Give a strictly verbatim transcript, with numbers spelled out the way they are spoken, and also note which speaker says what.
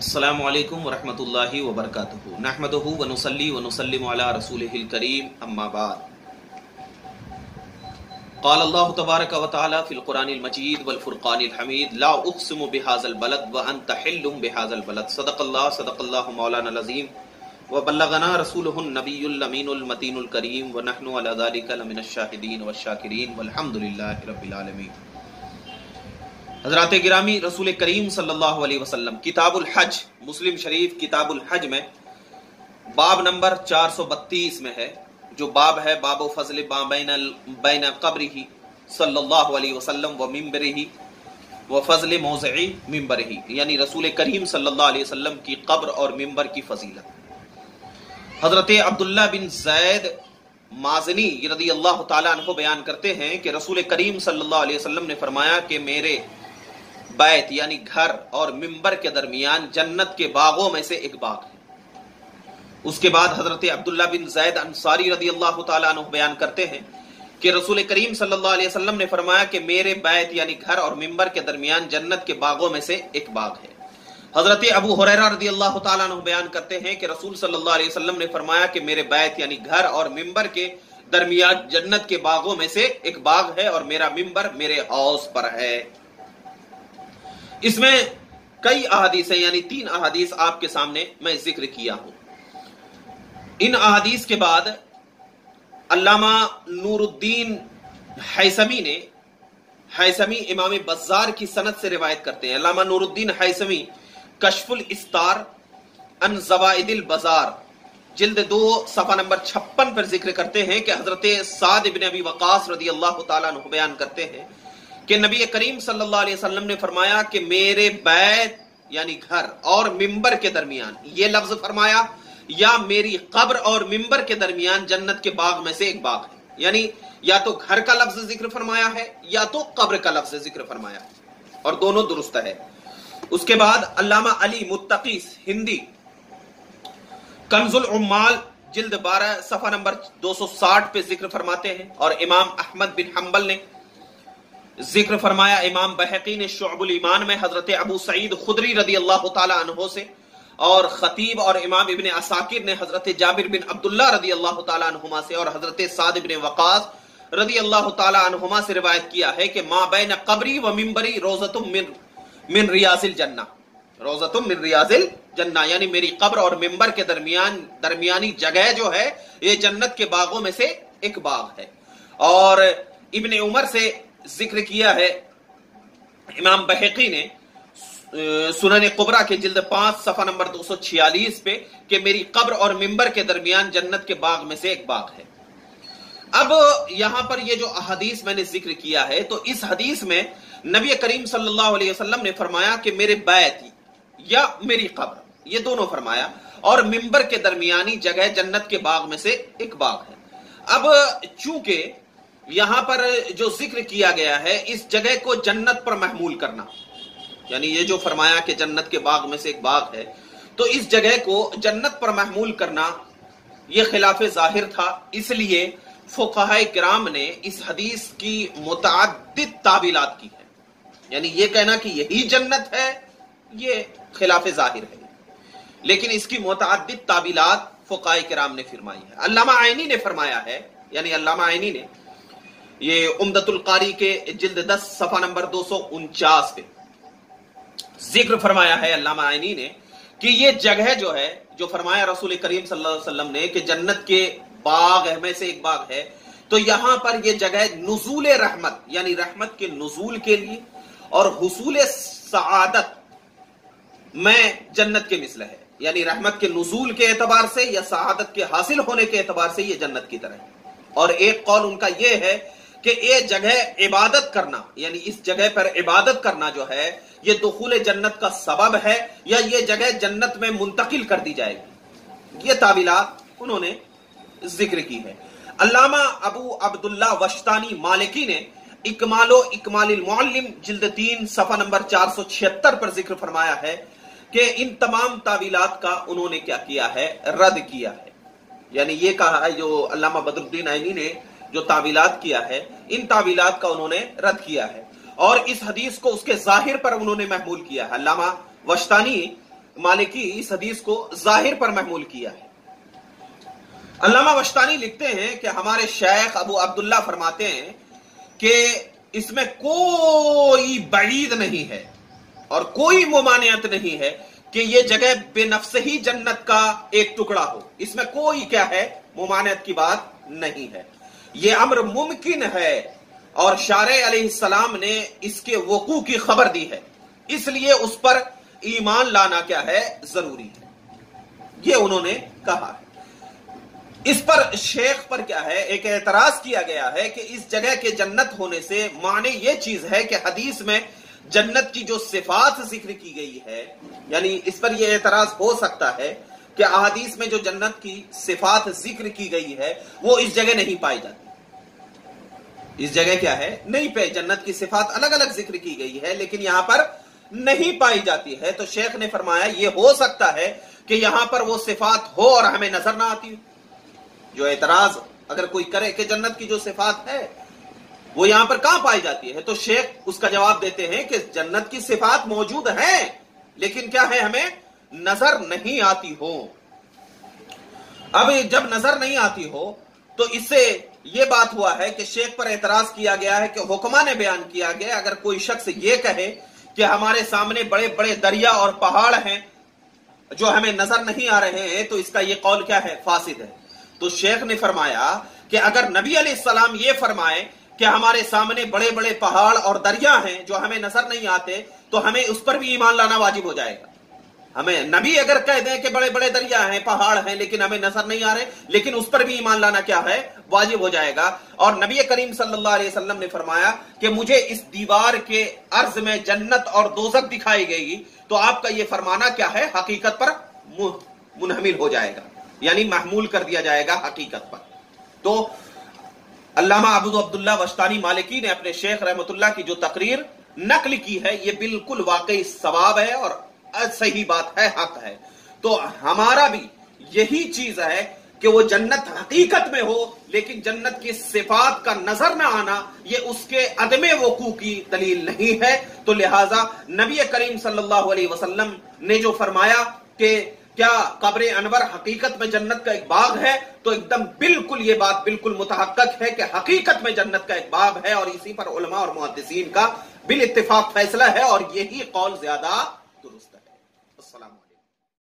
Speaker 1: अस्सलामु अलैकुम वरहमतुल्लाहि वबरकातुहू नहमदुहू व नुसल्ली व नुसल्लिमु अला रसूलिहिल करीम अम्मा बाद। क़ाल अल्लाहु तबारक व तआला फ़िल क़ुरानिल मजीद वल फ़ुरक़ानिल हमीद ला उक़्सिमु बिहाज़ल बलद व अंत हिल्लुम बिहाज़ल बलद सदक़ल्लाहु सदक़ल्लाहु मौलाना अज़ीम व बल्लगना रसूलुहुन नबियुल अमीनुल मतीनुल करीम व नहनु अला ज़ालिका लमिनश शाहिदीन व शाकिरीन वल्हम्दुलिल्लाहि रब्बिल आलमीन। हज़रात गिरामी, रसूल करीम सल्लल्लाहु अलैहि वसल्लम किताबुल हज, मुस्लिम शरीफ किताबुल हज में बाब नंबर चार सौ बत्तीस में है, जो बाब है बाबो फज़ल बैन क़ब्रिही सल्लल्लाहु अलैहि वसल्लम व मिंबरिही व फज़ल मौज़िई मिंबरिही, यानी रसूल करीम सल्लल्लाहु अलैहि वसल्लम की कब्र और मिंबर की फजीलत। हज़रत अब्दुल्ला बिन ज़ैद माज़नी रज़ी अल्लाह ताला अन्हु बयान करते हैं कि रसूल करीम सल्लल्लाहु अलैहि वसल्लम ने फरमाया कि मेरे बैत यानी घर और मिंबर के दरमियान जन्नत के बागों में से एक बाग है। उसके बाद हजरत अब्दुल्ला बिन ज़ैद अंसारी रज़ी अल्लाह ताला अन्हु बयान करते हैं कि रसूल करीम सल्लल्लाहु अलैहि वसल्लम ने फरमाया कि मेरे बैत यानी घर और मिंबर के दरमियान जन्नत के बागों में से एक बाग है। हजरत अबू हुरैरा रज़ी अल्लाह ताला अन्हु बयान करते हैं कि रसूल सल्लल्लाहु अलैहि वसल्लम ने फरमाया कि मेरे बैत यानी घर और मिंबर के दरमियान जन्नत के बागों में से एक बाग है और मेरा मिंबर मेरे हौज पर है। इसमें कई अहादीस है, यानी तीन अहादीस आपके सामने मैं जिक्र किया हूं। इन अहादीस के बाद अल्लामा नूरुद्दीन हैसमी ने हैसमी इमाम बज़्ज़ार की सनद से रिवायत करते हैं। अल्लामा नूरुद्दीन हैसमी कश्फुल इस्तार अन ज़वाइदिल बाज़ार जिल्द दो सफा नंबर छप्पन पर जिक्र करते हैं कि हजरत साद इब्न अबी वक़ास रज़ी अल्लाह ताला अन्हु बयान करते हैं कि नबी करीम सल्लल्लाहु अलैहि वसल्लम ने फरमाया कि मेरे बैत यानी घर और मिंबर के दरमियान, ये लफ्ज फरमाया, या मेरी कब्र और मिंबर के दरमियान जन्नत के बाग में से एक बाग है। यानी या तो घर का लफ्ज जिक्र फरमाया है या तो कब्र का लफ्ज जिक्र फरमाया है, और दोनों दुरुस्त है। उसके बाद अल्लामा अली मुत्तकी हिंदी कंजुल उम्माल जिल्द बारह सफा नंबर दो सौ साठ पे जिक्र फरमाते हैं, और इमाम अहमद बिन हंबल ने जिक्र फरमाया, इमाम बहकी ने शुअबुल ईमान में हजरत अबू सईद खुदरी रज़ी अल्लाह ताला अन्हु से, और खतीब और इमाम इब्न असाकिर ने हजरत जाबिर बिन अब्दुल्लाह रज़ी अल्लाह ताला अन्हुमा से और हजरत साद इब्न वक़ास रज़ी अल्लाह ताला अन्हुमा से रिवायत किया है कि मा बैन क़ब्री व मिंबरी रोज़तुम मिन मिन रियाज़िल जन्ना, रोज़तुम मिन रियाज़िल जन्ना, यानी मेरी कब्र और मिंबर के दरमियान दरमियानी जगह जो है ये जन्नत के बागों में से एक बाग है। और इब्न उमर से जिक्र किया है इमाम बहकी ने सुनन कुबरा के जिल्द पांच सफा नंबर दो सौ छियालीस पे कि मेरी कब्र और मिंबर के दरमियान जन्नत के बाग में से एक बाग है। अब यहां पर ये जो अहदीस मैंने जिक्र किया है, तो इस हदीस में नबी करीम सल्लल्लाहु अलैहि वसल्लम ने फरमाया कि मेरे बैत या मेरी कब्र, ये दोनों फरमाया, और मिंबर के दरमियानी जगह जन्नत के बाग में से एक बाग है। अब चूंकि यहां पर जो जिक्र किया गया है इस जगह को जन्नत पर महमूल करना, यानी ये जो फरमाया कि जन्नत के बाग में से एक बाग है, तो इस जगह को जन्नत पर महमूल करना ये खिलाफ जाहिर था। इसलिए फुक़हा किराम ने इस हदीस की मुतअद्दिद ताबीलात की है, यानी ये कहना कि यही जन्नत है ये खिलाफ जाहिर है, लेकिन इसकी मुतअद्दिद ताबीलात फुक़हा किराम ने फरमाई है। अल्लामा आइनी ने फरमाया है, यानी अल्लामा आइनी ने ये उम्दतुल कारी के जिल्द दस सफा नंबर दो सौ उनचास पे जिक्र फरमाया है अल्लामा आइनी ने कि ये जगह जो है, जो फरमाया रसूल करीम सल्लल्लाहु अलैहि वसल्लम ने कि जन्नत के बाग में से एक बाग है, तो यहां पर ये जगह नुज़ूल रहमत यानी रहमत के नुज़ूल के लिए और हुसूल सआदत में जन्नत के मिसल है, यानी रहमत के नुज़ूल के एतबार से या सआदत के हासिल होने के एतबार से ये जन्नत की तरह है। और एक कौल उनका ये है कि ये जगह इबादत करना, यानी इस जगह पर इबादत करना जो है ये दुखूल जन्नत का सबब है, या ये जगह जन्नत में मुंतकिल कर दी जाएगी। ये तावीलात उन्होंने जिक्र की है। अल्लामा अबू अब्दुल्ला वश्तानी मालिकी ने इकमालो इकमालिल मुअल्लिम जिल्द तीन सफा नंबर चार सौ छिहत्तर पर जिक्र फरमाया है कि इन तमाम तावीलात का उन्होंने क्या किया है, रद्द किया है। यानी ये कहा है जो अल्लामा बदरुद्दीन आइनी ने जो तावीलात किया है, इन तावीलात का उन्होंने रद्द किया है और इस हदीस को उसके जाहिर पर उन्होंने महमूल किया है। अल्लामा वश्तानी मालिकी इस हदीस को जाहिर पर महमूल किया है। अल्लामा वश्तानी लिखते हैं कि हमारे शेख अबू अब्दुल्ला फरमाते हैं कि इसमें कोई बईद नहीं है और कोई मुमानियत नहीं है कि ये जगह बेनफ्स ही जन्नत का एक टुकड़ा हो। इसमें कोई क्या है, मुमानियत की बात नहीं है। ये अम्र मुमकिन है और शारे अलैहिस्सलाम ने इसके वकू की खबर दी है, इसलिए उस पर ईमान लाना क्या है, जरूरी है, ये उन्होंने कहा है। इस पर शेख पर क्या है, एक एतराज किया गया है कि इस जगह के जन्नत होने से माने ये चीज है कि हदीस में जन्नत की जो सिफात जिक्र की गई है, यानी इस पर यह एतराज हो सकता है कि अहादीस में जो जन्नत की सिफात जिक्र की गई है वो इस जगह नहीं पाई जाती। इस जगह क्या है, नहीं पे जन्नत की सिफात अलग अलग जिक्र की गई है लेकिन यहां पर नहीं पाई जाती है। तो शेख ने फरमाया यह हो सकता है कि यहां पर वो सिफात हो और हमें नजर ना आती हो। जो एतराज अगर कोई करे कि जन्नत की जो सिफात है वो यहां पर कहां पाई जाती है, तो शेख उसका जवाब देते हैं कि जन्नत की सिफात मौजूद है लेकिन क्या है, हमें नजर नहीं आती हो। अब जब नजर नहीं आती हो तो इससे यह बात हुआ है कि शेख पर एतराज किया गया है कि हुक्मा ने बयान किया गया, अगर कोई शख्स ये कहे कि हमारे सामने बड़े बड़े दरिया और पहाड़ हैं जो हमें नजर नहीं आ रहे हैं, तो इसका यह कौल क्या है, फासिद है। तो शेख ने फरमाया कि अगर नबी अलैहिस्सलाम ये फरमाए कि हमारे सामने बड़े बड़े पहाड़ और दरिया हैं जो हमें नजर नहीं आते, तो हमें उस पर भी ईमान लाना वाजिब हो जाएगा। हमें नबी अगर कह दें कि बड़े बड़े दरिया हैं, पहाड़ हैं लेकिन हमें नजर नहीं आ रहे, लेकिन उस पर भी ईमान लाना क्या है, वाजिब हो जाएगा। और नबी करीम सल्लल्लाहु अलैहि वसल्लम ने फरमाया कि मुझे इस दीवार के अर्ज में जन्नत और दोज़ख दिखाई गई, तो आपका यह फरमाना क्या है, हकीकत पर मुनहमिल हो जाएगा, यानी महमूल कर दिया जाएगा हकीकत पर। तो अल्लामा अबू अब्दुल्ला वश्तानी मालिकी ने अपने शेख रहमतुल्लाह की जो तकरीर नकल की है, यह बिल्कुल वाकई सवाब है और सही बात है, हक है। तो हमारा भी यही चीज है कि वो जन्नत हकीकत में हो लेकिन जन्नत की सिफात का नजर न आना ये उसके अदमे वकू की दलील नहीं है। तो लिहाजा नबी करीम सल्लल्लाहु अलैहि वसल्लम ने जो फरमाया कि क्या कब्र अनवर हकीकत में जन्नत का एक बाग है, तो एकदम बिल्कुल ये बात बिल्कुल मुतहक्कक है कि हकीकत में जन्नत का एक बाग है और इसी पर उलमा और मुहद्दिसीन का बिल इत्तिफाक फैसला है और यही कौल ज्यादा दुरुस्त है। अस्सलाम वालेकुम।